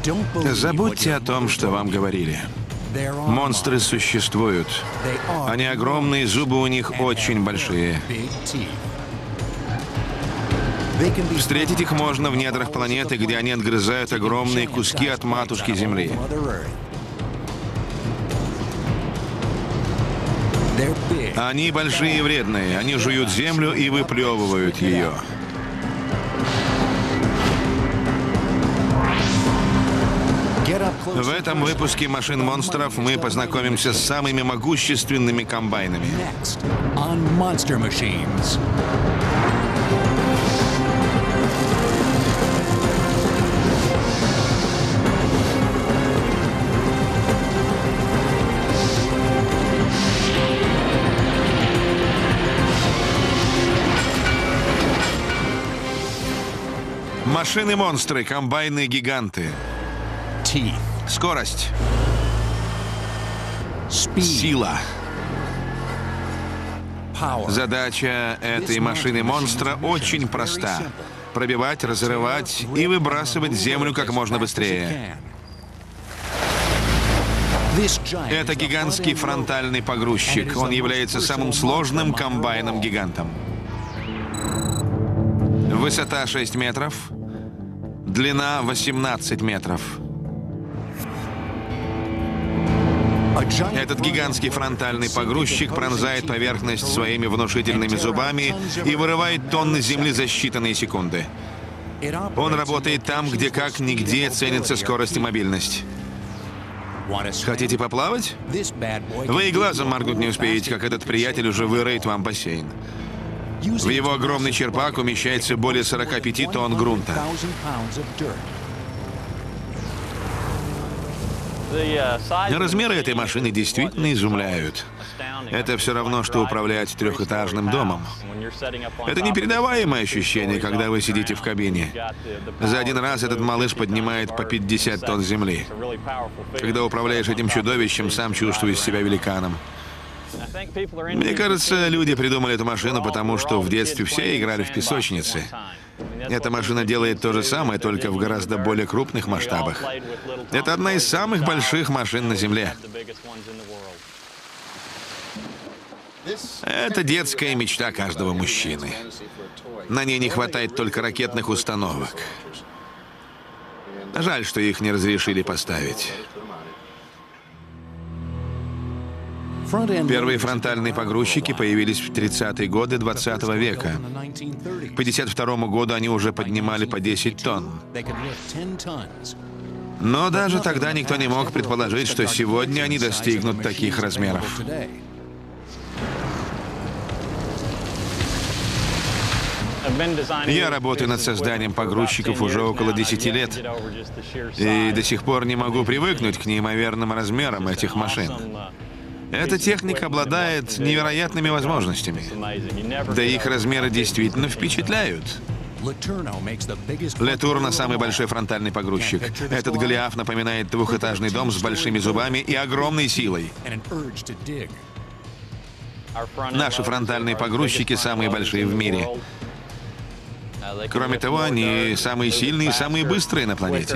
Забудьте о том, что вам говорили. Монстры существуют. Они огромные, зубы у них очень большие. Встретить их можно в недрах планеты, где они отгрызают огромные куски от матушки Земли. Они большие и вредные. Они жуют землю и выплевывают ее. В этом выпуске «Машин-монстров» мы познакомимся с самыми могущественными комбайнами. Машины-монстры, комбайны-гиганты. Скорость. Сила. Задача этой машины-монстра очень проста. Пробивать, разрывать и выбрасывать землю как можно быстрее. Это гигантский фронтальный погрузчик. Он является самым сложным комбайном-гигантом. Высота 6 метров. Длина 18 метров. Этот гигантский фронтальный погрузчик пронзает поверхность своими внушительными зубами и вырывает тонны земли за считанные секунды. Он работает там, где как нигде ценится скорость и мобильность. Хотите поплавать? Вы и глазом моргнуть не успеете, как этот приятель уже выроет вам бассейн. В его огромный черпак умещается более 45 тонн грунта. Размеры этой машины действительно изумляют. Это все равно, что управлять трехэтажным домом. Это непередаваемое ощущение, когда вы сидите в кабине. За один раз этот малыш поднимает по 50 тонн земли. Когда управляешь этим чудовищем, сам чувствуешь себя великаном. Мне кажется, люди придумали эту машину, потому что в детстве все играли в песочнице. Эта машина делает то же самое, только в гораздо более крупных масштабах. Это одна из самых больших машин на Земле. Это детская мечта каждого мужчины. На ней не хватает только ракетных установок. Жаль, что их не разрешили поставить. Первые фронтальные погрузчики появились в 30-е годы 20 века. К 1952 году они уже поднимали по 10 тонн. Но даже тогда никто не мог предположить, что сегодня они достигнут таких размеров. Я работаю над созданием погрузчиков уже около 10 лет. И до сих пор не могу привыкнуть к неимоверным размерам этих машин. Эта техника обладает невероятными возможностями. Да и их размеры действительно впечатляют. Ле-Турно — самый большой фронтальный погрузчик. Этот Голиаф напоминает двухэтажный дом с большими зубами и огромной силой. Наши фронтальные погрузчики самые большие в мире. Кроме того, они самые сильные и самые быстрые на планете.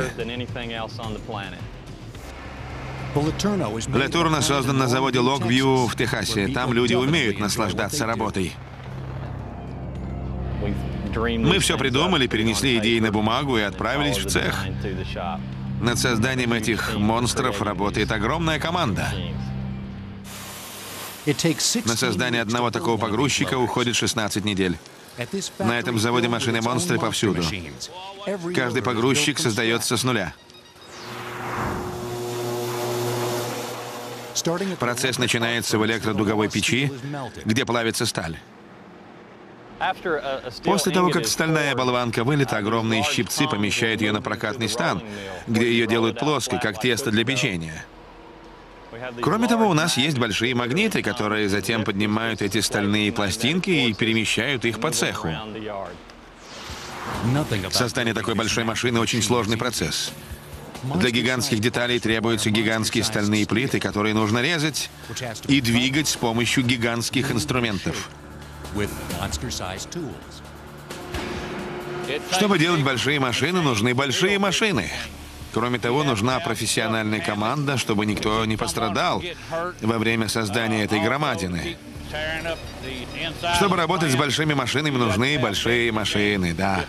Ле-Турно создан на заводе Локвью в Техасе. Там люди умеют наслаждаться работой. Мы все придумали, перенесли идеи на бумагу и отправились в цех. Над созданием этих монстров работает огромная команда. На создание одного такого погрузчика уходит 16 недель. На этом заводе машины-монстры повсюду. Каждый погрузчик создается с нуля. Процесс начинается в электродуговой печи, где плавится сталь. После того, как стальная болванка вылита, огромные щипцы помещают ее на прокатный стан, где ее делают плоской, как тесто для печенья. Кроме того, у нас есть большие магниты, которые затем поднимают эти стальные пластинки и перемещают их по цеху. Создание такой большой машины — очень сложный процесс. Для гигантских деталей требуются гигантские стальные плиты, которые нужно резать и двигать с помощью гигантских инструментов. Чтобы делать большие машины, нужны большие машины. Кроме того, нужна профессиональная команда, чтобы никто не пострадал во время создания этой громадины. Чтобы работать с большими машинами, нужны большие машины, да.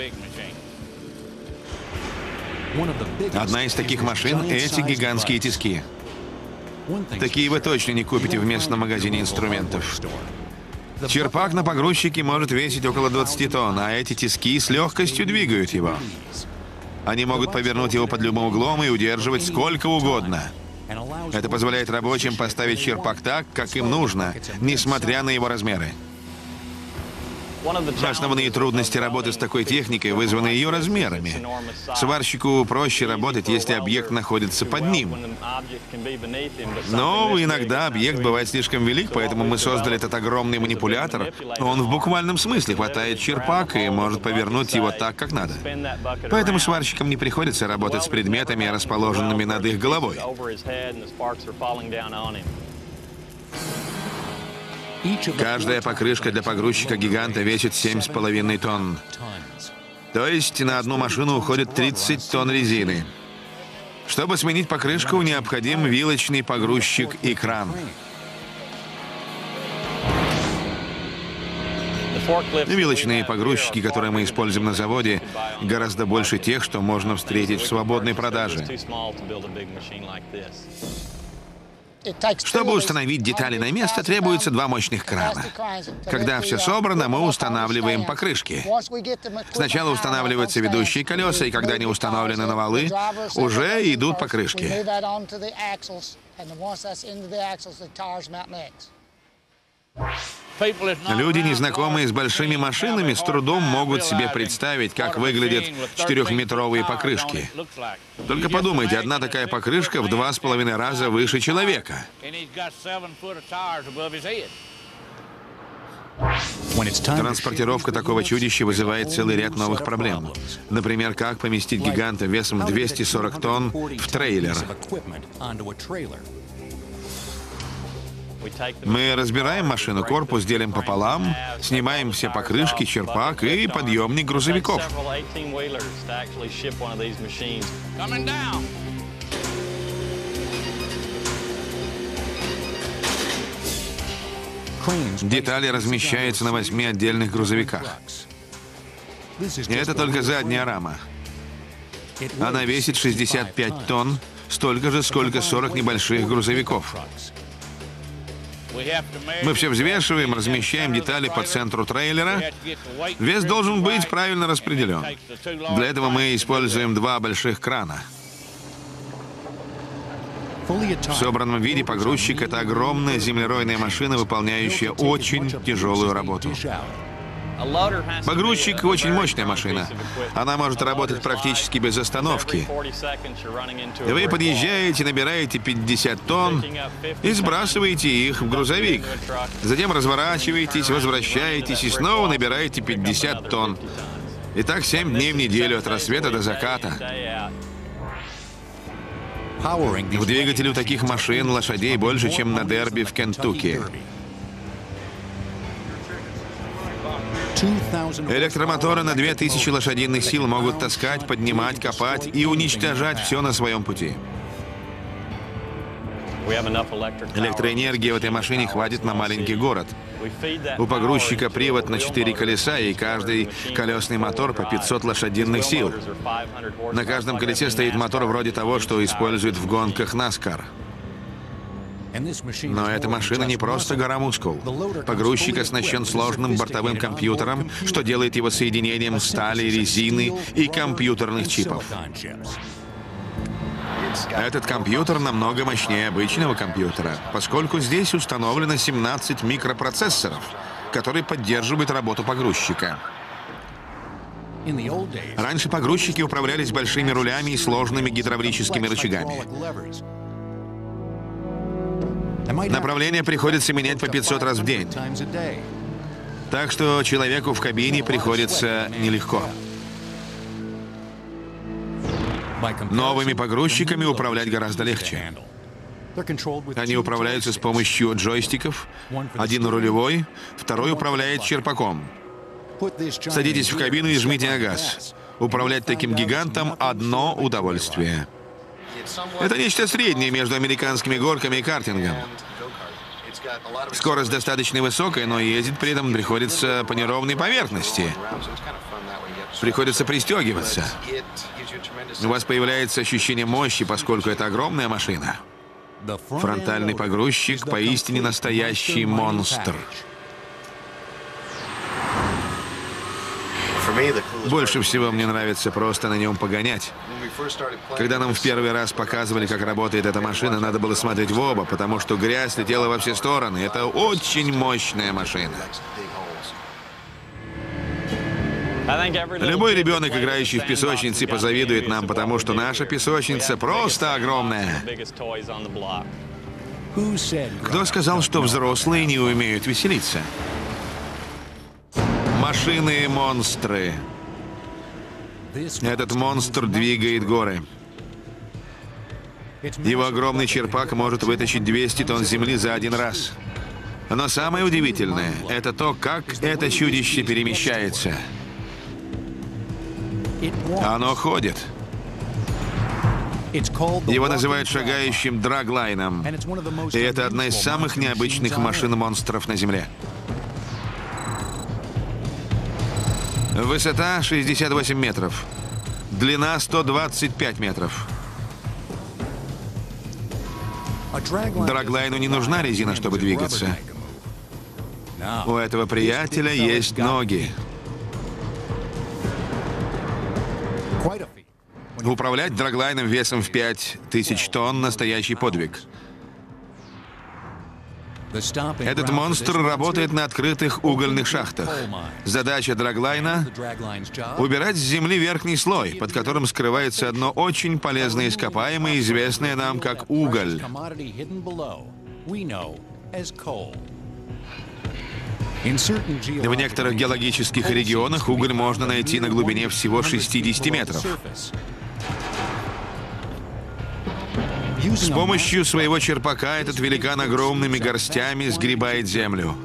Одна из таких машин — эти гигантские тиски. Такие вы точно не купите в местном магазине инструментов. Черпак на погрузчике может весить около 20 тонн, а эти тиски с легкостью двигают его. Они могут повернуть его под любым углом и удерживать сколько угодно. Это позволяет рабочим поставить черпак так, как им нужно, несмотря на его размеры. Основные трудности работы с такой техникой вызваны ее размерами. Сварщику проще работать, если объект находится под ним. Но иногда объект бывает слишком велик, поэтому мы создали этот огромный манипулятор. Он в буквальном смысле хватает черпак и может повернуть его так, как надо. Поэтому сварщикам не приходится работать с предметами, расположенными над их головой. Каждая покрышка для погрузчика-гиганта весит 7,5 тонн. То есть на одну машину уходит 30 тонн резины. Чтобы сменить покрышку, необходим вилочный погрузчик и кран. Вилочные погрузчики, которые мы используем на заводе, гораздо больше тех, что можно встретить в свободной продаже. Чтобы установить детали на место, требуется 2 мощных крана. Когда все собрано, мы устанавливаем покрышки. Сначала устанавливаются ведущие колеса, и когда они установлены на валы, уже идут покрышки. Люди, незнакомые с большими машинами, с трудом могут себе представить, как выглядят 4-метровые покрышки. Только подумайте, одна такая покрышка в 2,5 раза выше человека. Транспортировка такого чудища вызывает целый ряд новых проблем. Например, как поместить гиганта весом 240 тонн в трейлер. Мы разбираем машину, корпус делим пополам, снимаем все покрышки, черпак и подъемник грузовиков. Детали размещаются на 8 отдельных грузовиках. И это только задняя рама. Она весит 65 тонн, столько же, сколько 40 небольших грузовиков. Мы все взвешиваем, размещаем детали по центру трейлера. Вес должен быть правильно распределен. Для этого мы используем 2 больших крана. В собранном виде погрузчик — это огромная землеройная машина, выполняющая очень тяжелую работу. Погрузчик — очень мощная машина. Она может работать практически без остановки. Вы подъезжаете, набираете 50 тонн и сбрасываете их в грузовик. Затем разворачиваетесь, возвращаетесь и снова набираете 50 тонн. И так 7 дней в неделю, от рассвета до заката. В двигателе у таких машин лошадей больше, чем на дерби в Кентукки. Электромоторы на 2000 лошадиных сил могут таскать, поднимать, копать и уничтожать все на своем пути. Электроэнергии в этой машине хватит на маленький город. У погрузчика привод на 4 колеса, и каждый колесный мотор по 500 лошадиных сил. На каждом колесе стоит мотор вроде того, что используют в гонках NASCAR. Но эта машина не просто гора мускул. Погрузчик оснащен сложным бортовым компьютером, что делает его соединением стали, резины и компьютерных чипов. Этот компьютер намного мощнее обычного компьютера, поскольку здесь установлено 17 микропроцессоров, которые поддерживают работу погрузчика. Раньше погрузчики управлялись большими рулями и сложными гидравлическими рычагами. Направление приходится менять по 500 раз в день. Так что человеку в кабине приходится нелегко. Новыми погрузчиками управлять гораздо легче. Они управляются с помощью джойстиков. Один рулевой, второй управляет черпаком. Садитесь в кабину и жмите на газ. Управлять таким гигантом — одно удовольствие. Это нечто среднее между американскими горками и картингом. Скорость достаточно высокая, но ездить при этом приходится по неровной поверхности. Приходится пристегиваться. У вас появляется ощущение мощи, поскольку это огромная машина. Фронтальный погрузчик — поистине настоящий монстр. Больше всего мне нравится просто на нем погонять. Когда нам в первый раз показывали, как работает эта машина, надо было смотреть в оба, потому что грязь летела во все стороны. Это очень мощная машина. Любой ребенок, играющий в песочнице, позавидует нам, потому что наша песочница просто огромная. Кто сказал, что взрослые не умеют веселиться? Машины-монстры. Этот монстр двигает горы. Его огромный черпак может вытащить 200 тонн земли за один раз. Но самое удивительное — это то, как это чудище перемещается. Оно ходит. Его называют шагающим драглайном. И это одна из самых необычных машин-монстров на Земле. Высота 68 метров. Длина 125 метров. Драглайну не нужна резина, чтобы двигаться. У этого приятеля есть ноги. Управлять драглайном весом в 5000 тонн — настоящий подвиг. Этот монстр работает на открытых угольных шахтах. Задача драглайна — убирать с земли верхний слой, под которым скрывается одно очень полезное ископаемое, известное нам как уголь. В некоторых геологических регионах уголь можно найти на глубине всего 60 метров. С помощью своего черпака этот великан огромными горстями сгребает землю.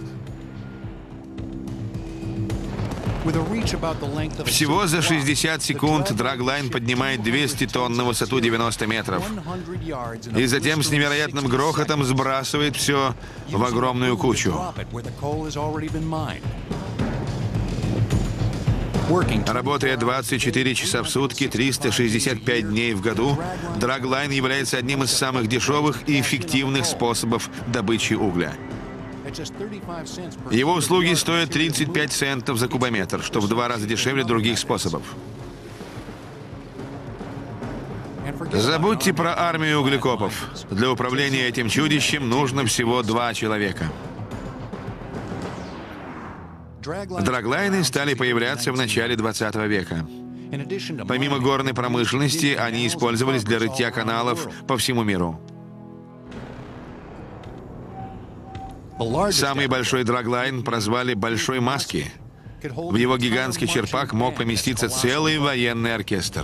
Всего за 60 секунд драглайн поднимает 200 тонн на высоту 90 метров. И затем с невероятным грохотом сбрасывает все в огромную кучу. Работая 24 часа в сутки, 365 дней в году, драглайн является одним из самых дешевых и эффективных способов добычи угля. Его услуги стоят 35 центов за кубометр, что в 2 раза дешевле других способов. Забудьте про армию углекопов. Для управления этим чудищем нужно всего 2 человека. Драглайны стали появляться в начале 20 века. Помимо горной промышленности, они использовались для рытья каналов по всему миру. Самый большой драглайн прозвали «Большой Маски». В его гигантский черпак мог поместиться целый военный оркестр.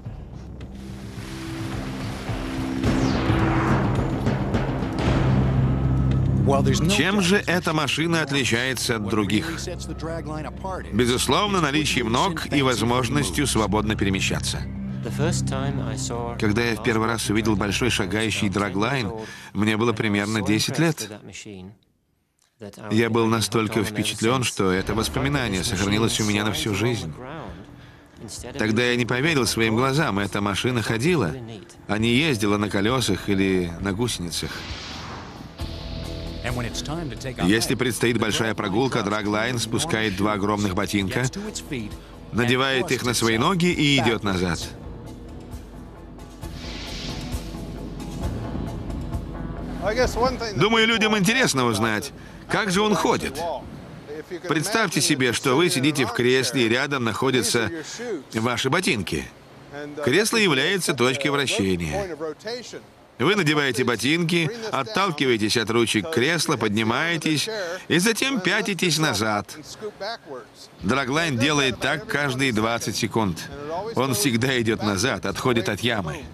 Чем же эта машина отличается от других? Безусловно, наличием ног и возможностью свободно перемещаться. Когда я в первый раз увидел большой шагающий драглайн, мне было примерно 10 лет. Я был настолько впечатлен, что это воспоминание сохранилось у меня на всю жизнь. Тогда я не поверил своим глазам. Эта машина ходила, а не ездила на колесах или на гусеницах. Если предстоит большая прогулка, драглайн спускает 2 огромных ботинка, надевает их на свои ноги и идет назад. Думаю, людям интересно узнать, как же он ходит. Представьте себе, что вы сидите в кресле, и рядом находятся ваши ботинки. Кресло является точкой вращения. Вы надеваете ботинки, отталкиваетесь от ручек кресла, поднимаетесь и затем пятитесь назад. Драглайн делает так каждые 20 секунд. Он всегда идет назад, отходит от ямы.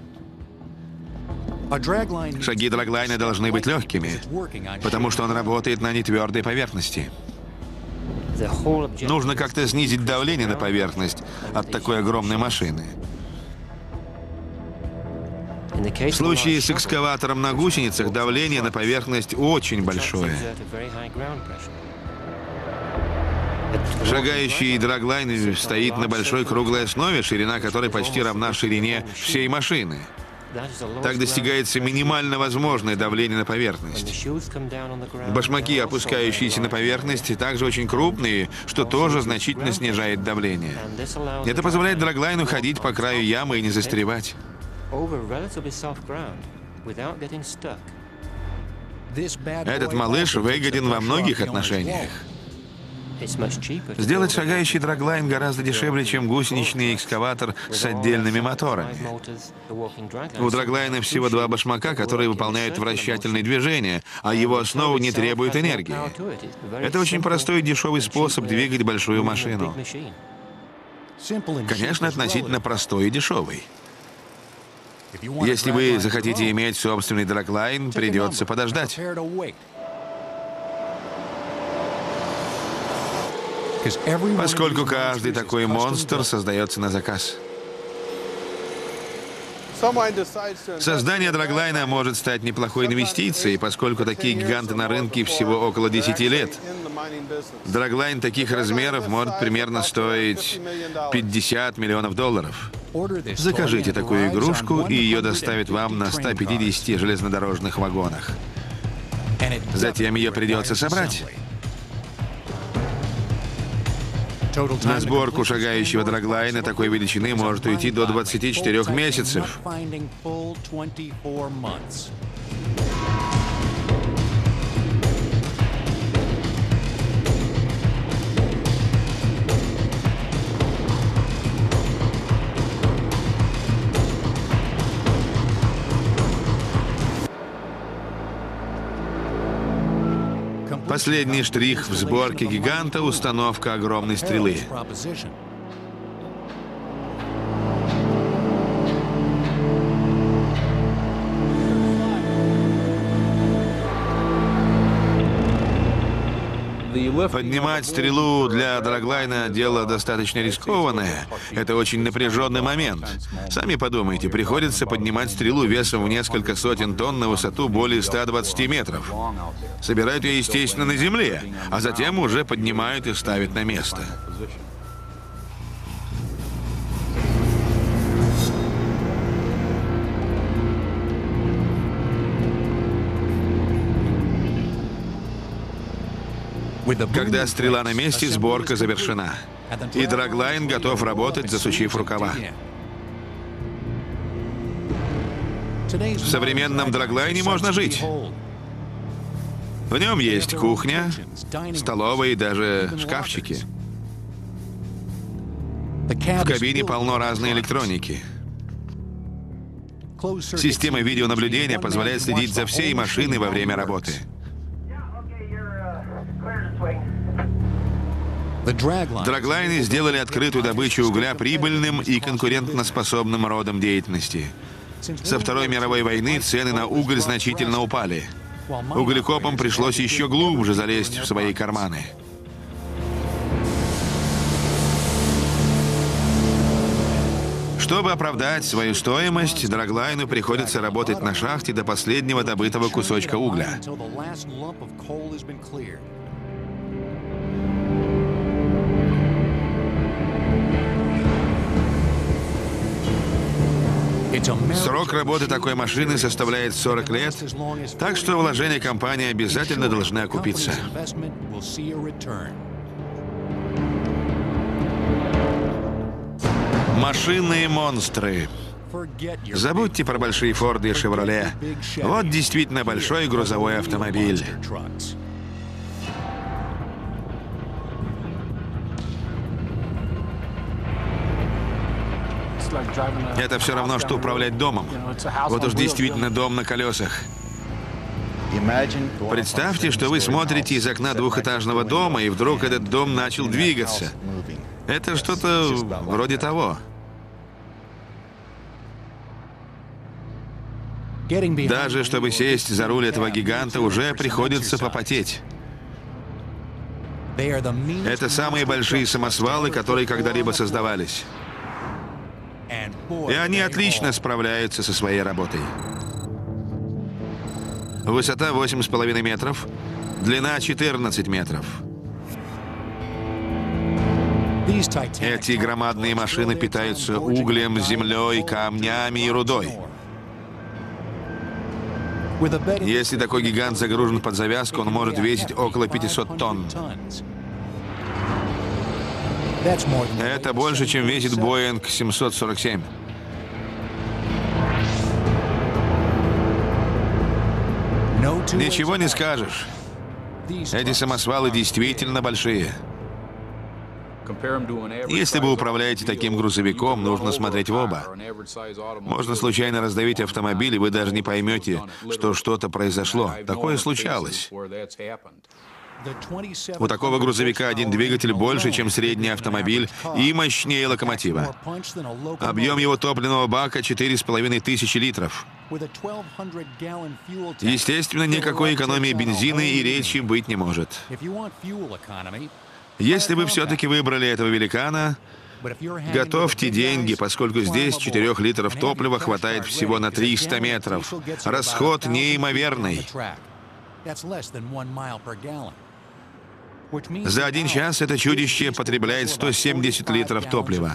Шаги драглайна должны быть легкими, потому что он работает на нетвердой поверхности. Нужно как-то снизить давление на поверхность от такой огромной машины. В случае с экскаватором на гусеницах давление на поверхность очень большое. Шагающий драглайн стоит на большой круглой основе, ширина которой почти равна ширине всей машины. Так достигается минимально возможное давление на поверхность. Башмаки, опускающиеся на поверхность, также очень крупные, что тоже значительно снижает давление. Это позволяет драглайну ходить по краю ямы и не застревать. Этот малыш выгоден во многих отношениях. Сделать шагающий драглайн гораздо дешевле, чем гусеничный экскаватор с отдельными моторами. У драглайна всего 2 башмака, которые выполняют вращательные движения, а его основа не требует энергии. Это очень простой и дешевый способ двигать большую машину. Конечно, относительно простой и дешевый. Если вы захотите иметь собственный драглайн, придется подождать. Поскольку каждый такой монстр создается на заказ. Создание драглайна может стать неплохой инвестицией, поскольку такие гиганты на рынке всего около 10 лет. Драглайн таких размеров может примерно стоить $50 миллионов. Закажите такую игрушку, и ее доставят вам на 150 железнодорожных вагонах. Затем ее придется собрать. На сборку шагающего драглайна такой величины может уйти до 24 месяцев. Последний штрих в сборке гиганта — установка огромной стрелы. Поднимать стрелу для драглайна — дело достаточно рискованное. Это очень напряженный момент. Сами подумайте, приходится поднимать стрелу весом в несколько сотен тонн на высоту более 120 метров. Собирают ее, естественно, на земле, а затем уже поднимают и ставят на место. Когда стрела на месте, сборка завершена. И драглайн готов работать, засучив рукава. В современном драглайне можно жить. В нем есть кухня, столовая и даже шкафчики. В кабине полно разной электроники. Система видеонаблюдения позволяет следить за всей машиной во время работы. Драглайны сделали открытую добычу угля прибыльным и конкурентоспособным родом деятельности. Со Второй мировой войны цены на уголь значительно упали. Углекопам пришлось еще глубже залезть в свои карманы. Чтобы оправдать свою стоимость, драглайну приходится работать на шахте до последнего добытого кусочка угля. Срок работы такой машины составляет 40 лет, так что вложения компании обязательно должны окупиться. Машинные монстры. Забудьте про большие Форды и Шевроле. Вот действительно большой грузовой автомобиль. Это все равно, что управлять домом. Вот уж действительно дом на колесах. Представьте, что вы смотрите из окна двухэтажного дома, и вдруг этот дом начал двигаться. Это что-то вроде того. Даже чтобы сесть за руль этого гиганта, уже приходится попотеть. Это самые большие самосвалы, которые когда-либо создавались. И они отлично справляются со своей работой. Высота 8,5 метров, длина 14 метров. Эти громадные машины питаются углем, землей, камнями и рудой. Если такой гигант загружен под завязку, он может весить около 500 тонн. Это больше, чем весит Боинг 747. Ничего не скажешь. Эти самосвалы действительно большие. Если вы управляете таким грузовиком, нужно смотреть в оба. Можно случайно раздавить автомобиль, и вы даже не поймете, что что-то произошло. Такое случалось. У такого грузовика один двигатель больше, чем средний автомобиль, и мощнее локомотива. Объем его топливного бака 4500 литров. Естественно, никакой экономии бензина и речи быть не может. Если вы все-таки выбрали этого великана, готовьте деньги, поскольку здесь 4 литров топлива хватает всего на 300 метров. Расход неимоверный. За 1 час это чудище потребляет 170 литров топлива.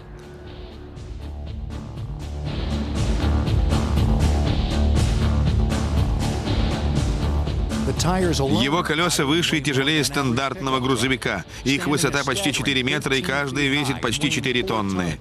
Его колеса выше и тяжелее стандартного грузовика. Их высота почти 4 метра, и каждый весит почти 4 тонны.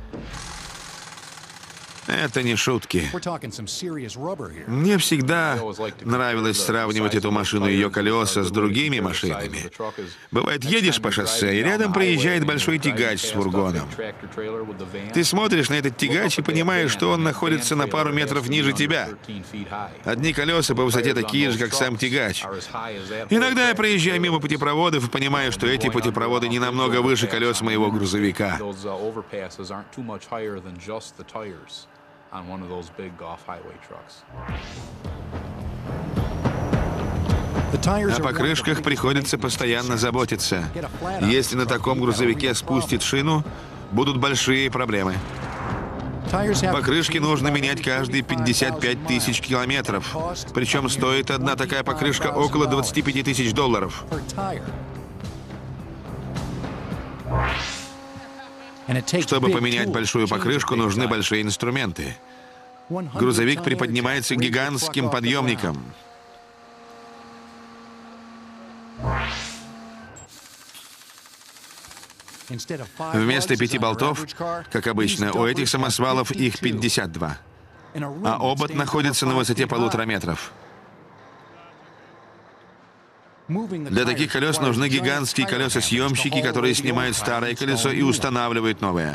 Это не шутки. Мне всегда нравилось сравнивать эту машину и ее колеса с другими машинами. Бывает, едешь по шоссе, и рядом проезжает большой тягач с фургоном. Ты смотришь на этот тягач и понимаешь, что он находится на пару метров ниже тебя. Одни колеса по высоте такие же, как сам тягач. Иногда я проезжаю мимо путепроводов и понимаю, что эти путепроводы не намного выше колес моего грузовика. О покрышках приходится постоянно заботиться. Если на таком грузовике спустит шину, будут большие проблемы. Покрышки нужно менять каждые 55 тысяч километров. Причем стоит одна такая покрышка около 25 тысяч долларов. Чтобы поменять большую покрышку, нужны большие инструменты. Грузовик приподнимается гигантским подъемником. Вместо 5 болтов, как обычно, у этих самосвалов их 52. А обод находится на высоте 1,5 метров. Для таких колес нужны гигантские колесосъемщики, которые снимают старое колесо и устанавливают новое.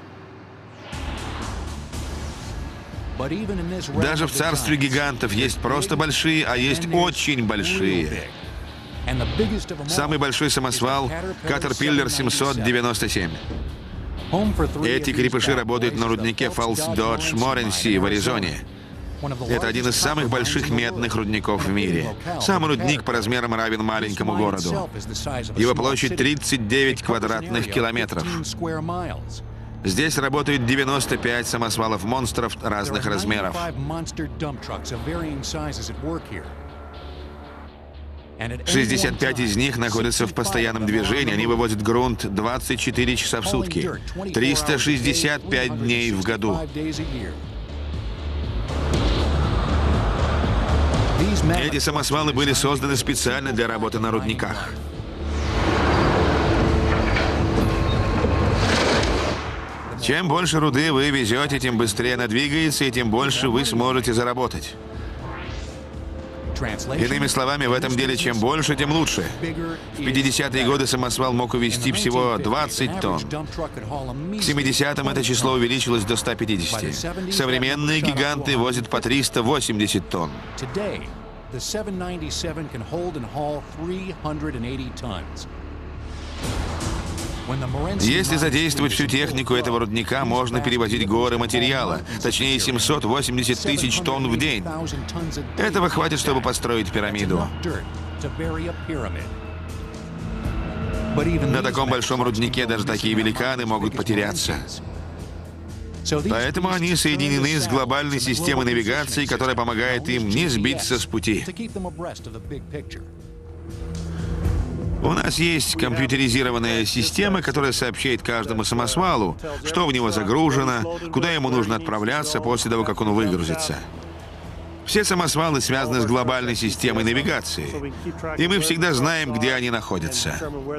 Даже в царстве гигантов есть просто большие, а есть очень большие. Самый большой самосвал — Caterpillar 797. Эти крепыши работают на руднике Falls Dodge Morenci в Аризоне. Это один из самых больших медных рудников в мире. Сам рудник по размерам равен маленькому городу. Его площадь 39 квадратных километров. Здесь работают 95 самосвалов-монстров разных размеров. 65 из них находятся в постоянном движении. Они вывозят грунт 24 часа в сутки, 365 дней в году. Эти самосвалы были созданы специально для работы на рудниках. Чем больше руды вы везете, тем быстрее она двигается, и тем больше вы сможете заработать. Иными словами, в этом деле чем больше, тем лучше. В 50-е годы самосвал мог увезти всего 20 тонн. К 70-м это число увеличилось до 150. Современные гиганты возят по 380 тонн. Если задействовать всю технику этого рудника, можно перевозить горы материала, точнее 780 тысяч тонн в день. Этого хватит, чтобы построить пирамиду. На таком большом руднике даже такие великаны могут потеряться. Поэтому они соединены с глобальной системой навигации, которая помогает им не сбиться с пути. У нас есть компьютеризированная система, которая сообщает каждому самосвалу, что в него загружено, куда ему нужно отправляться после того, как он выгрузится. Все самосвалы связаны с глобальной системой навигации, и мы всегда знаем, где они находятся.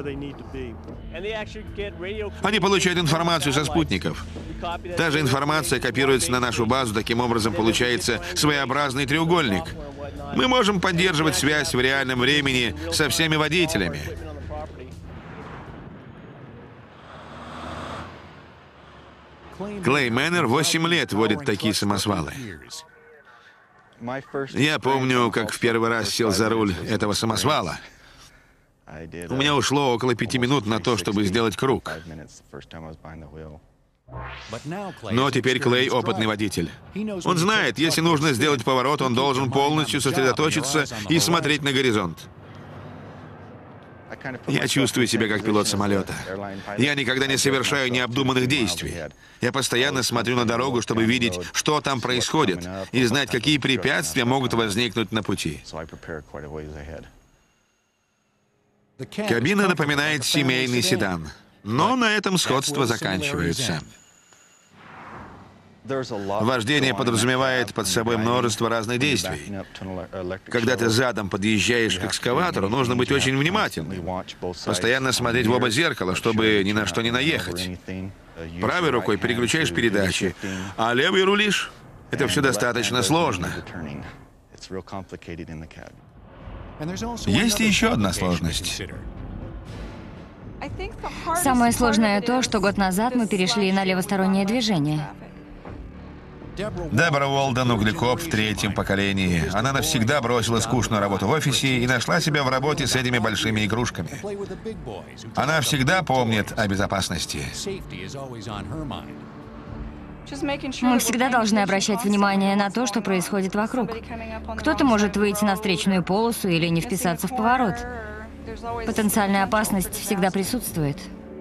Они получают информацию со спутников. Та же информация копируется на нашу базу, таким образом получается своеобразный треугольник. Мы можем поддерживать связь в реальном времени со всеми водителями. Клей Мэннер 8 лет водит такие самосвалы. Я помню, как в первый раз сел за руль этого самосвала. У меня ушло около 5 минут на то, чтобы сделать круг. Но теперь Клей опытный водитель. Он знает, если нужно сделать поворот, он должен полностью сосредоточиться и смотреть на горизонт. Я чувствую себя как пилот самолета. Я никогда не совершаю необдуманных действий. Я постоянно смотрю на дорогу, чтобы видеть, что там происходит, и знать, какие препятствия могут возникнуть на пути. Кабина напоминает семейный седан, но на этом сходства заканчиваются. Вождение подразумевает под собой множество разных действий. Когда ты задом подъезжаешь к экскаватору, нужно быть очень внимательным. Постоянно смотреть в оба зеркала, чтобы ни на что не наехать. Правой рукой переключаешь передачи, а левой рулишь. Это все достаточно сложно. Есть и еще одна сложность. Самое сложное то, что год назад мы перешли на левостороннее движение. Дебора Уолден — углекоп в 3-м поколении. Она навсегда бросила скучную работу в офисе и нашла себя в работе с этими большими игрушками. Она всегда помнит о безопасности. Мы всегда должны обращать внимание на то, что происходит вокруг. Кто-то может выйти на встречную полосу или не вписаться в поворот. Потенциальная опасность всегда присутствует.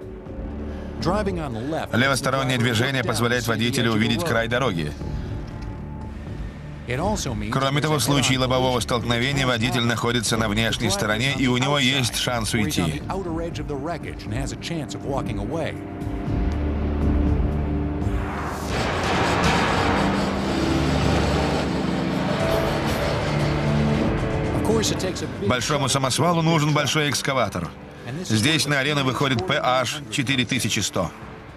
Левостороннее движение позволяет водителю увидеть край дороги. Кроме того, в случае лобового столкновения водитель находится на внешней стороне, и у него есть шанс уйти. Большому самосвалу нужен большой экскаватор. Здесь на арену выходит PH-4100.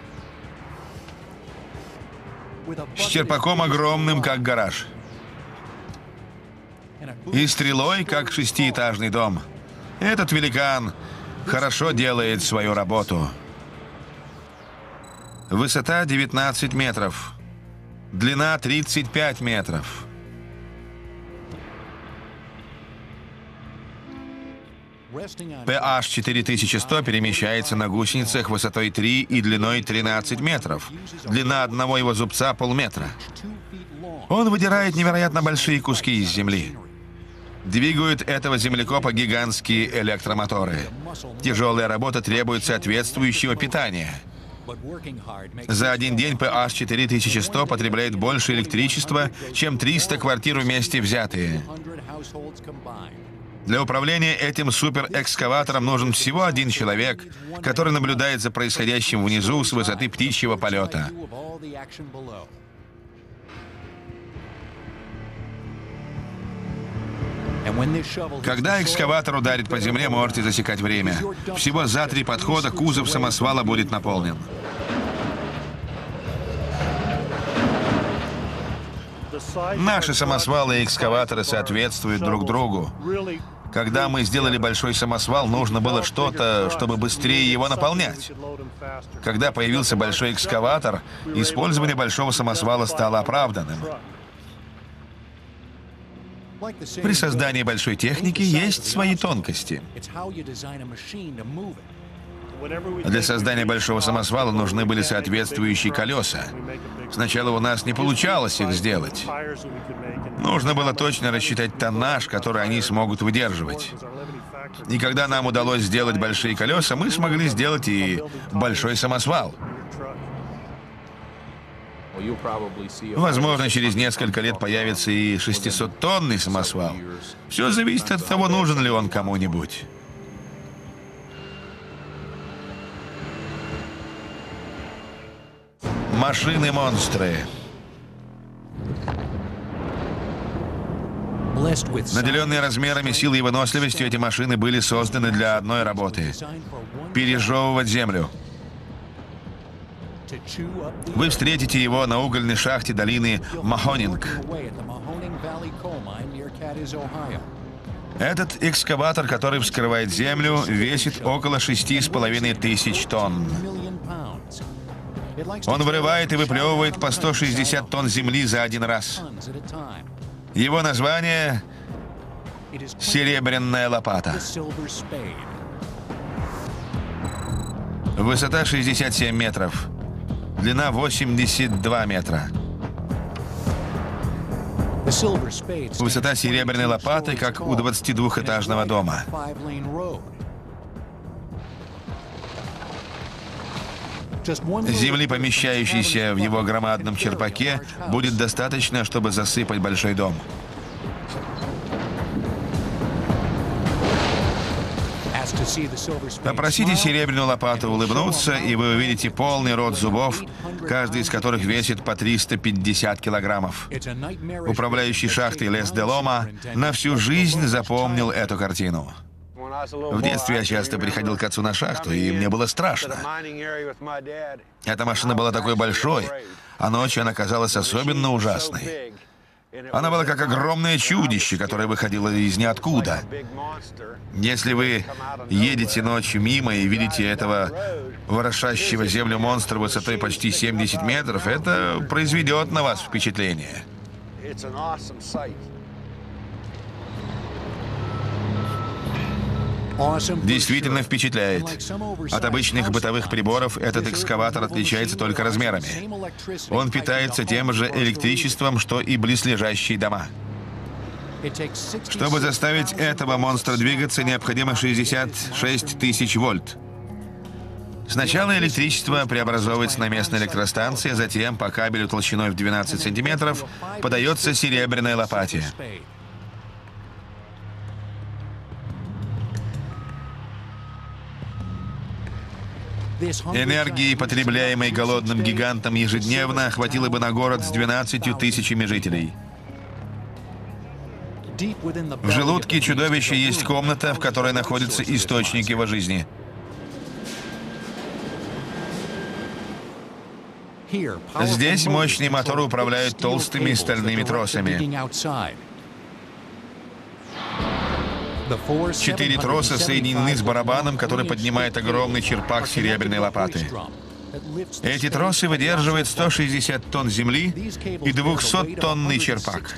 С черпаком огромным, как гараж. И стрелой, как 6-этажный дом. Этот великан хорошо делает свою работу. Высота 19 метров. Длина 35 метров. PH-4100 перемещается на гусеницах высотой 3 и длиной 13 метров. Длина одного его зубца — полметра. Он выдирает невероятно большие куски из земли. Двигают этого землекопа гигантские электромоторы. Тяжелая работа требует соответствующего питания. За один день PH-4100 потребляет больше электричества, чем 300 квартир вместе взятые. Для управления этим суперэкскаватором нужен всего один человек, который наблюдает за происходящим внизу с высоты птичьего полета. Когда экскаватор ударит по земле, можете засекать время. Всего за 3 подхода кузов самосвала будет наполнен. Наши самосвалы и экскаваторы соответствуют друг другу. Когда мы сделали большой самосвал, нужно было что-то, чтобы быстрее его наполнять. Когда появился большой экскаватор, использование большого самосвала стало оправданным. При создании большой техники есть свои тонкости. Для создания большого самосвала нужны были соответствующие колеса. Сначала у нас не получалось их сделать. Нужно было точно рассчитать тоннаж, который они смогут выдерживать. И когда нам удалось сделать большие колеса, мы смогли сделать и большой самосвал. Возможно, через несколько лет появится и 600-тонный самосвал. Все зависит от того, нужен ли он кому-нибудь. Машины-монстры. Наделенные размерами, силой и выносливостью, эти машины были созданы для одной работы — пережевывать землю. Вы встретите его на угольной шахте долины Махонинг. Этот экскаватор, который вскрывает землю, весит около 6500 тонн. Он вырывает и выплевывает по 160 тонн земли за один раз. Его название — «Серебряная лопата». Высота 67 метров. Длина 82 метра. Высота серебряной лопаты, как у 22-этажного дома. Земли, помещающейся в его громадном черпаке, будет достаточно, чтобы засыпать большой дом. Попросите серебряную лопату улыбнуться, и вы увидите полный рот зубов, каждый из которых весит по 350 килограммов. Управляющий шахтой Лес де Лома на всю жизнь запомнил эту картину. В детстве я часто приходил к отцу на шахту, и мне было страшно. Эта машина была такой большой, а ночью она казалась особенно ужасной. Она была как огромное чудище, которое выходило из ниоткуда. Если вы едете ночью мимо и видите этого ворошащего землю монстра высотой почти 70 метров, это произведет на вас впечатление. Действительно впечатляет. От обычных бытовых приборов этот экскаватор отличается только размерами. Он питается тем же электричеством, что и близлежащие дома. Чтобы заставить этого монстра двигаться, необходимо 66 тысяч вольт. Сначала электричество преобразовывается на местной электростанции, а затем по кабелю толщиной в 12 сантиметров подается серебряной лопате. Энергии, потребляемой голодным гигантом ежедневно, хватило бы на город с 12 тысячами жителей. В желудке чудовища есть комната, в которой находится источник его жизни. Здесь мощные моторы управляют толстыми стальными тросами. 4 троса соединены с барабаном, который поднимает огромный черпак серебряной лопаты. Эти тросы выдерживают 160 тонн земли и 200-тонный черпак.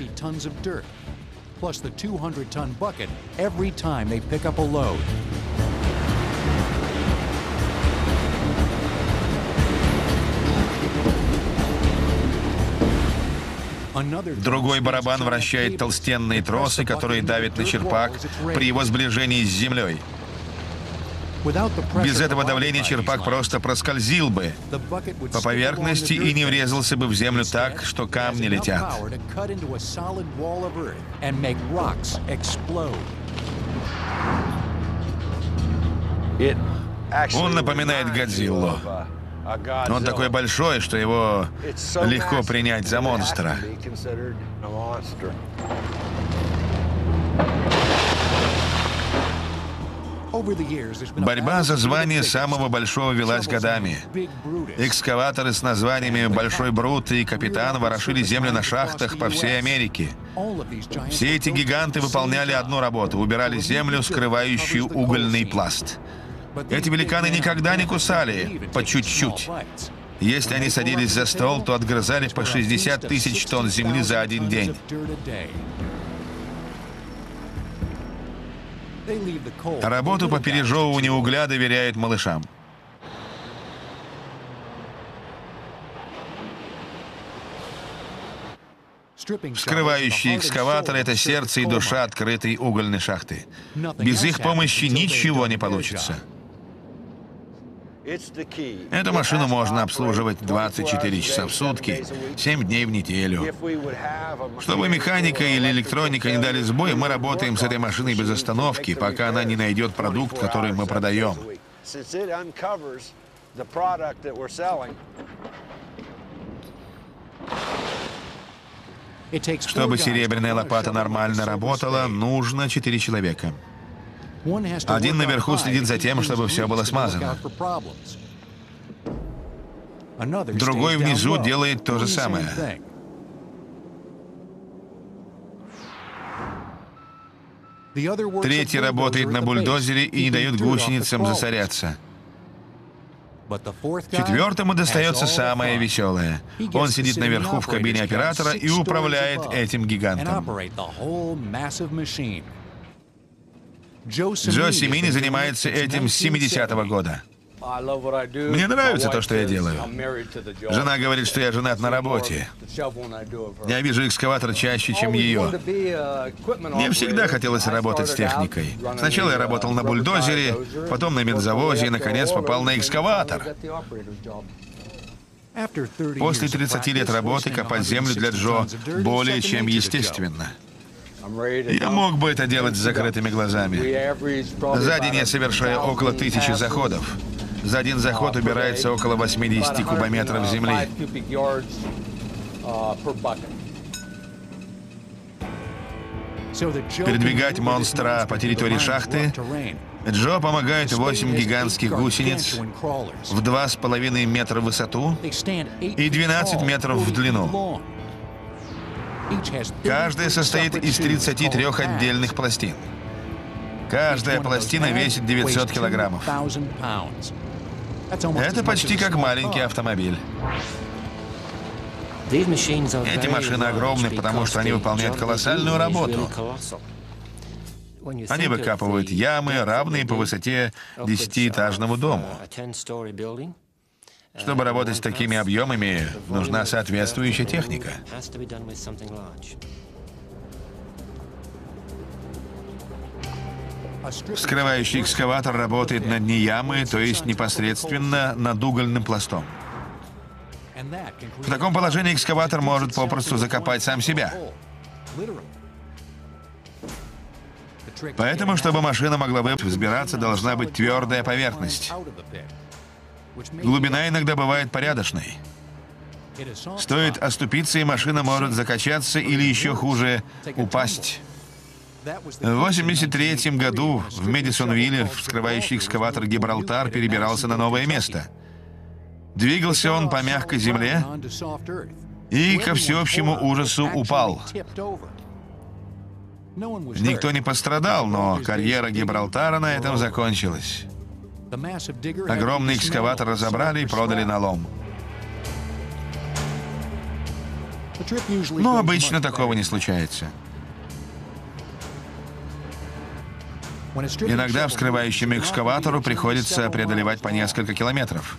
Другой барабан вращает толстенные тросы, которые давят на черпак при его сближении с землей. Без этого давления черпак просто проскользил бы по поверхности и не врезался бы в землю так, что камни летят. Он напоминает Годзиллу. Он такой большой, что его легко принять за монстра. Борьба за звание самого большого велась годами. Экскаваторы с названиями «Большой Брут» и «Капитан» ворошили землю на шахтах по всей Америке. Все эти гиганты выполняли одну работу — убирали землю, скрывающую угольный пласт. Эти великаны никогда не кусали по чуть-чуть. Если они садились за стол, то отгрызали по 60 тысяч тонн земли за один день. Работу по пережевыванию угля доверяют малышам. Вскрывающие экскаваторы — это сердце и душа открытой угольной шахты. Без их помощи ничего не получится. Эту машину можно обслуживать 24 часа в сутки, 7 дней в неделю. Чтобы механика или электроника не дали сбой, мы работаем с этой машиной без остановки, пока она не найдет продукт, который мы продаем. Чтобы серебряная лопата нормально работала, нужно 4 человека. Один наверху следит за тем, чтобы все было смазано. Другой внизу делает то же самое. Третий работает на бульдозере и не дает гусеницам засоряться. Четвертому достается самое веселое. Он сидит наверху в кабине оператора и управляет этим гигантом. Джо Семини занимается этим с 70-го года. Мне нравится то, что я делаю. Жена говорит, что я женат на работе. Я вижу экскаватор чаще, чем ее. Мне всегда хотелось работать с техникой. Сначала я работал на бульдозере, потом на медзавозе и, наконец, попал на экскаватор. После 30 лет работы копать землю для Джо более чем естественно. Я мог бы это делать с закрытыми глазами. За день я совершаю около 1000 заходов. За один заход убирается около 80 кубометров земли. Передвигать монстра по территории шахты Джо помогает 8 гигантских гусениц в 2,5 метра в высоту и 12 метров в длину. Каждая состоит из 33 отдельных пластин. Каждая пластина весит 900 килограммов. Это почти как маленький автомобиль. Эти машины огромны, потому что они выполняют колоссальную работу. Они выкапывают ямы, равные по высоте 10-этажному дому. Чтобы работать с такими объемами, нужна соответствующая техника. Вскрывающий экскаватор работает на дне ямы, то есть непосредственно над угольным пластом. В таком положении экскаватор может попросту закопать сам себя. Поэтому, чтобы машина могла взбираться, должна быть твердая поверхность. Глубина иногда бывает порядочной. Стоит оступиться, и машина может закачаться или, еще хуже, упасть. В 1983 году в Мэдисонвилле вскрывающий экскаватор «Гибралтар» перебирался на новое место. Двигался он по мягкой земле и, ко всеобщему ужасу, упал. Никто не пострадал, но карьера Гибралтара на этом закончилась. Огромный экскаватор разобрали и продали на лом. Но обычно такого не случается. Иногда вскрывающему экскаватору приходится преодолевать по несколько километров.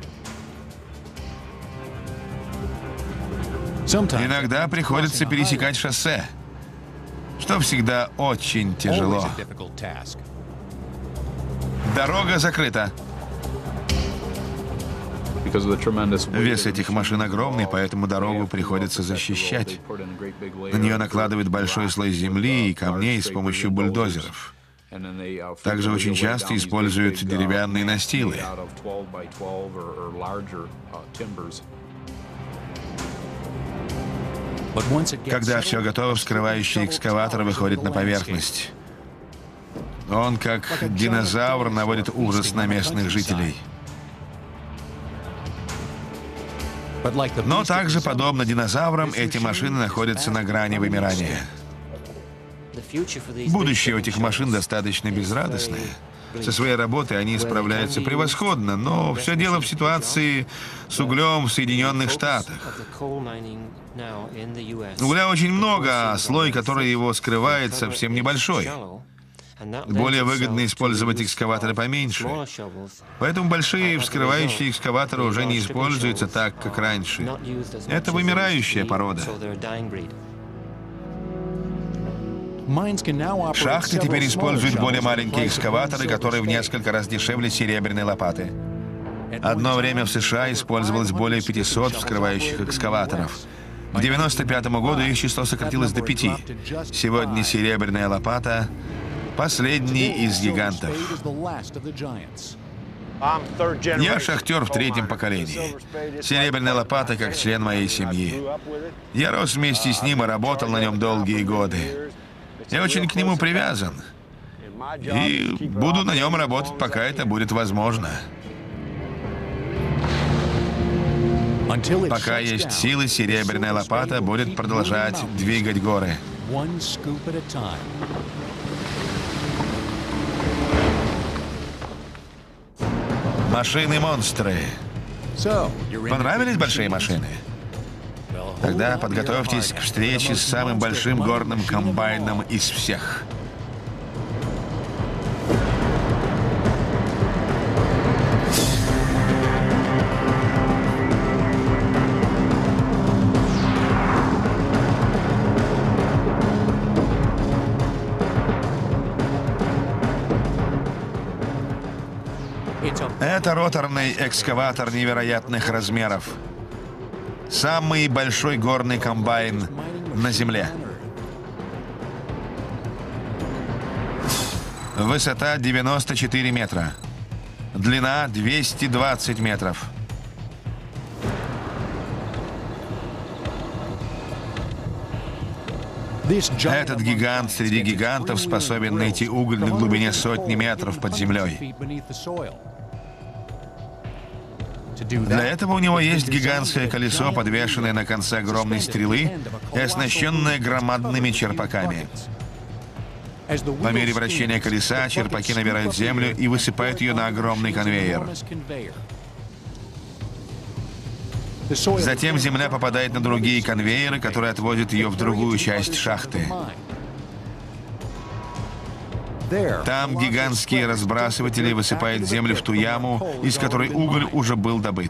Иногда приходится пересекать шоссе, что всегда очень тяжело. Дорога закрыта. Вес этих машин огромный, поэтому дорогу приходится защищать. На нее накладывают большой слой земли и камней с помощью бульдозеров. Также очень часто используют деревянные настилы. Когда все готово, вскрывающий экскаватор выходит на поверхность. Он, как динозавр, наводит ужас на местных жителей. Но также, подобно динозаврам, эти машины находятся на грани вымирания. Будущее у этих машин достаточно безрадостное. Со своей работой они справляются превосходно, но все дело в ситуации с углем в Соединенных Штатах. Угля очень много, а слой, который его скрывает, совсем небольшой. Более выгодно использовать экскаваторы поменьше. Поэтому большие вскрывающие экскаваторы уже не используются так, как раньше. Это вымирающая порода. Шахты теперь используют более маленькие экскаваторы, которые в несколько раз дешевле серебряной лопаты. Одно время в США использовалось более 500 вскрывающих экскаваторов. К 1995 году их число сократилось до 5. Сегодня серебряная лопата — последний из гигантов. Я шахтер в 3-м поколении. Серебряная лопата как член моей семьи. Я рос вместе с ним и работал на нем долгие годы. Я очень к нему привязан. И буду на нем работать, пока это будет возможно. Пока есть силы, серебряная лопата будет продолжать двигать горы. Машины-монстры. Понравились большие машины? Тогда подготовьтесь к встрече с самым большим горным комбайном из всех. Это роторный экскаватор невероятных размеров. Самый большой горный комбайн на Земле. Высота 94 метра. Длина 220 метров. Этот гигант среди гигантов способен найти уголь на глубине сотни метров под землей. Для этого у него есть гигантское колесо, подвешенное на конце огромной стрелы и оснащенное громадными черпаками. По мере вращения колеса черпаки набирают землю и высыпают ее на огромный конвейер. Затем земля попадает на другие конвейеры, которые отводят ее в другую часть шахты. Там гигантские разбрасыватели высыпают землю в ту яму, из которой уголь уже был добыт.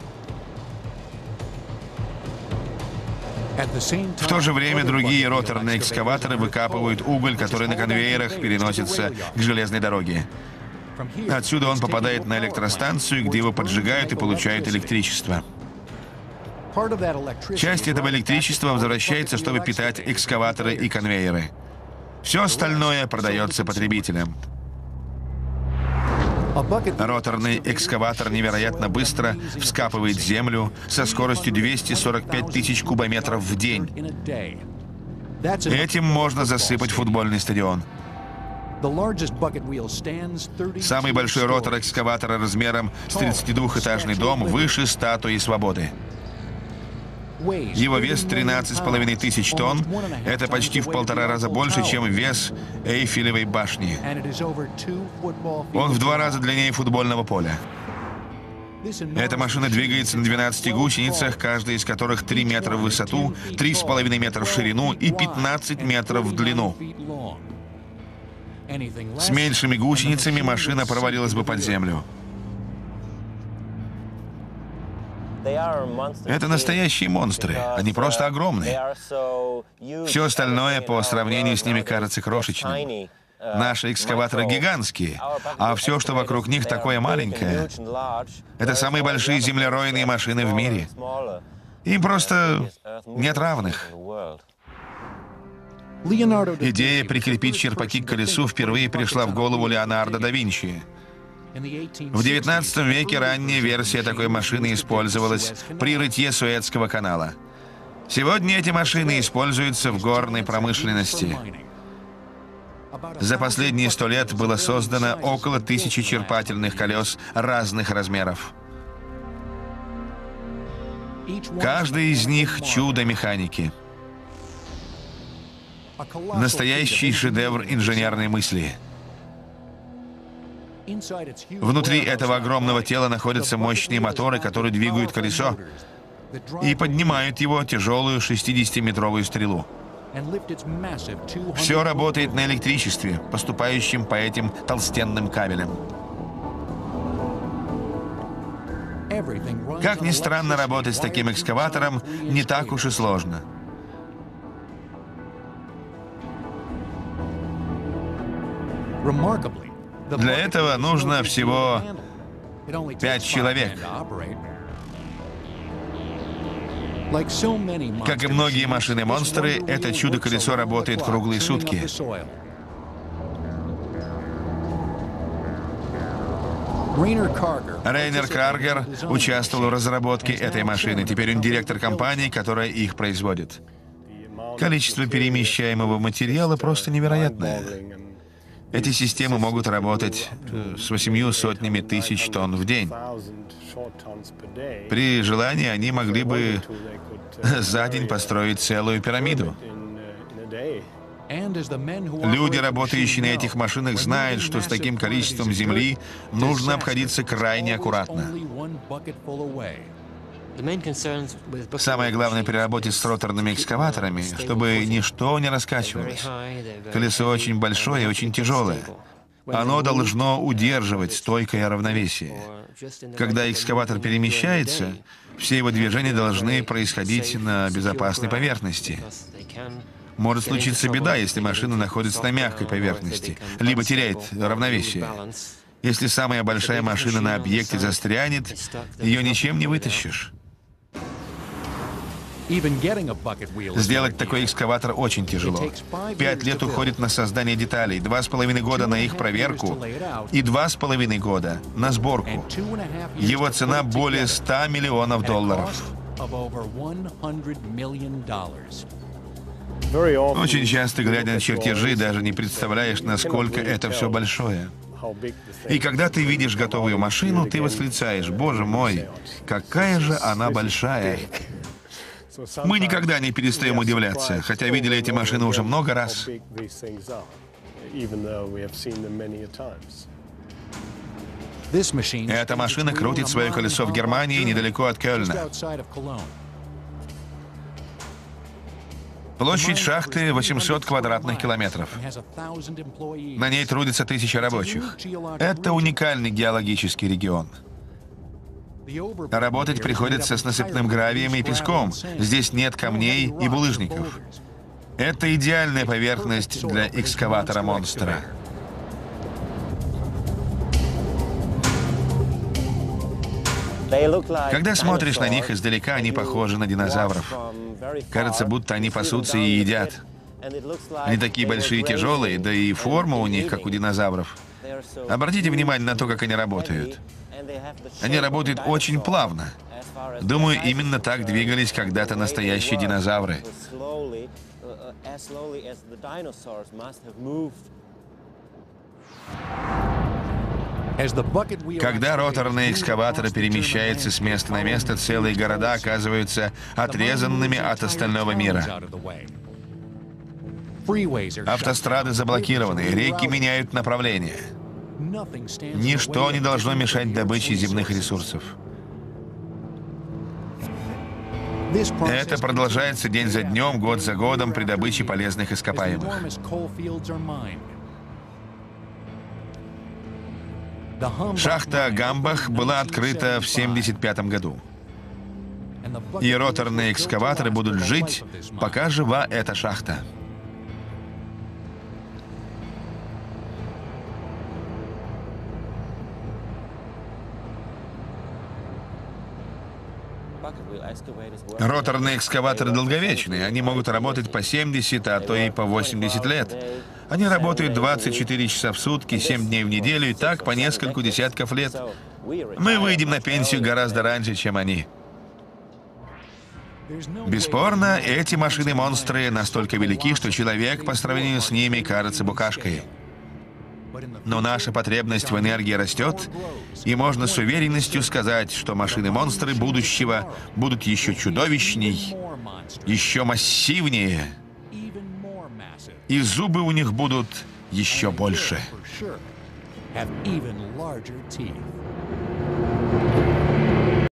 В то же время другие роторные экскаваторы выкапывают уголь, который на конвейерах переносится к железной дороге. Отсюда он попадает на электростанцию, где его поджигают и получают электричество. Часть этого электричества возвращается, чтобы питать экскаваторы и конвейеры. Все остальное продается потребителям. Роторный экскаватор невероятно быстро вскапывает землю со скоростью 245 тысяч кубометров в день. Этим можно засыпать футбольный стадион. Самый большой ротор экскаватора размером с 32-этажный дом выше статуи Свободы. Его вес 13,5 тысяч тонн. Это почти в 1,5 раза больше, чем вес Эйфелевой башни. Он в 2 раза длиннее футбольного поля. Эта машина двигается на 12 гусеницах, каждая из которых 3 метра в высоту, 3,5 метра в ширину и 15 метров в длину. С меньшими гусеницами машина провалилась бы под землю. Это настоящие монстры. Они просто огромные. Все остальное по сравнению с ними кажется крошечным. Наши экскаваторы гигантские, а все, что вокруг них, такое маленькое. Это самые большие землеройные машины в мире. Им просто нет равных. Идея прикрепить черпаки к колесу впервые пришла в голову Леонардо да Винчи. В XIX веке ранняя версия такой машины использовалась при рытье Суэцкого канала. Сегодня эти машины используются в горной промышленности. За последние 100 лет было создано около 1000 черпательных колес разных размеров. Каждый из них — чудо механики. Настоящий шедевр инженерной мысли. Внутри этого огромного тела находятся мощные моторы, которые двигают колесо и поднимают его тяжелую 60-метровую стрелу. Все работает на электричестве, поступающем по этим толстенным кабелям. Как ни странно, работать с таким экскаватором не так уж и сложно. Для этого нужно всего 5 человек. Как и многие машины-монстры, это чудо-колесо работает круглые сутки. Рейнер Каргер участвовал в разработке этой машины. Теперь он директор компании, которая их производит. Количество перемещаемого материала просто невероятное. Эти системы могут работать с 800 тысяч тонн в день. При желании они могли бы за день построить целую пирамиду. Люди, работающие на этих машинах, знают, что с таким количеством земли нужно обходиться крайне аккуратно. Самое главное при работе с роторными экскаваторами, чтобы ничто не раскачивалось. Колесо очень большое и очень тяжелое. Оно должно удерживать стойкое равновесие. Когда экскаватор перемещается, все его движения должны происходить на безопасной поверхности. Может случиться беда, если машина находится на мягкой поверхности, либо теряет равновесие. Если самая большая машина на объекте застрянет, ее ничем не вытащишь. Сделать такой экскаватор очень тяжело. 5 лет уходит на создание деталей, 2,5 года на их проверку и 2,5 года на сборку. Его цена более $100 миллионов. Очень часто, глядя на чертежи, даже не представляешь, насколько это все большое. И когда ты видишь готовую машину, ты восклицаешь: «Боже мой, какая же она большая!» Мы никогда не перестаем удивляться, хотя видели эти машины уже много раз. Эта машина крутит свое колесо в Германии, недалеко от Кёльна. Площадь шахты 800 квадратных километров. На ней трудится 1000 рабочих. Это уникальный геологический регион. Работать приходится с насыпным гравием и песком. Здесь нет камней и булыжников. Это идеальная поверхность для экскаватора-монстра. Когда смотришь на них издалека, они похожи на динозавров. Кажется, будто они пасутся и едят. Они такие большие и тяжелые, да и форма у них, как у динозавров. Обратите внимание на то, как они работают. Они работают очень плавно. Думаю, именно так двигались когда-то настоящие динозавры. Когда роторные экскаваторы перемещаются с места на место, целые города оказываются отрезанными от остального мира. Автострады заблокированы, реки меняют направление. Ничто не должно мешать добыче земных ресурсов. Это продолжается день за днем, год за годом при добыче полезных ископаемых. Шахта Гамбах была открыта в 1975 году. И роторные экскаваторы будут жить, пока жива эта шахта. Роторные экскаваторы долговечные. Они могут работать по 70, а то и по 80 лет. Они работают 24 часа в сутки, 7 дней в неделю, и так по нескольку десятков лет. Мы выйдем на пенсию гораздо раньше, чем они. Бесспорно, эти машины-монстры настолько велики, что человек по сравнению с ними кажется букашкой. Но наша потребность в энергии растет, и можно с уверенностью сказать, что машины-монстры будущего будут еще чудовищней, еще массивнее, и зубы у них будут еще больше.